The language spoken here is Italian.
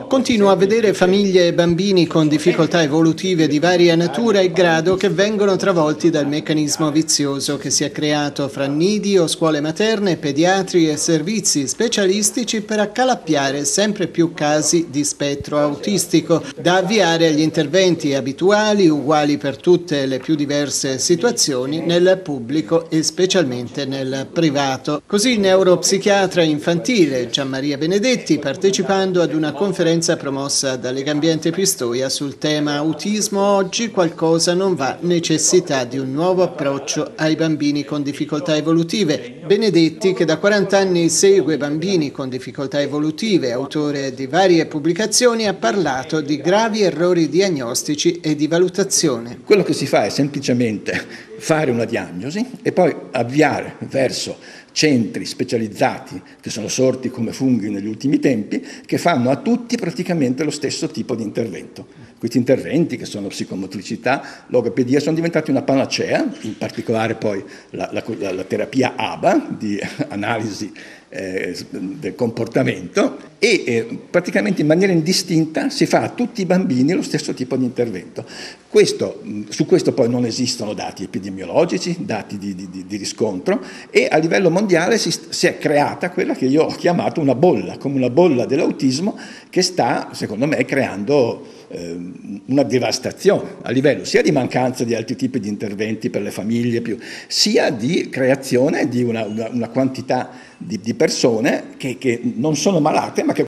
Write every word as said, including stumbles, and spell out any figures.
Continuo a vedere famiglie e bambini con difficoltà evolutive di varia natura e grado che vengono travolti dal meccanismo vizioso che si è creato fra nidi o scuole materne, pediatri e servizi specialistici per accalappiare sempre più casi di spettro autistico, da avviare agli interventi abituali, uguali per tutte le più diverse situazioni, nel pubblico e specialmente nel privato. Così il neuropsichiatra infantile Gianmaria Benedetti, partecipando ad una conferenza promossa da Legambiente Pistoia sul tema autismo, oggi qualcosa non va, necessità di un nuovo approccio ai bambini con difficoltà evolutive. Benedetti, che da quaranta anni segue bambini con difficoltà evolutive, autore di varie pubblicazioni, ha parlato di gravi errori diagnostici e di valutazione. Quello che si fa è semplicemente fare una diagnosi e poi avviare verso centri specializzati che sono sorti come funghi negli ultimi tempi, che fanno a tutti praticamente lo stesso tipo di intervento. Questi interventi, che sono psicomotricità, logopedia, sono diventati una panacea, in particolare poi la, la, la terapia A B A di analisi eh, del comportamento, e eh, praticamente in maniera indistinta si fa a tutti i bambini lo stesso tipo di intervento. Questo, su questo poi non esistono dati epidemiologici, dati di, di, di riscontro, e a livello mondiale si, si è creata quella che io ho chiamato una bolla, come una bolla dell'autismo, che sta, secondo me, creando eh, una devastazione a livello sia di mancanza di altri tipi di interventi per le famiglie, più, sia di creazione di una, una, una quantità di, di persone che, che non sono malate, ma che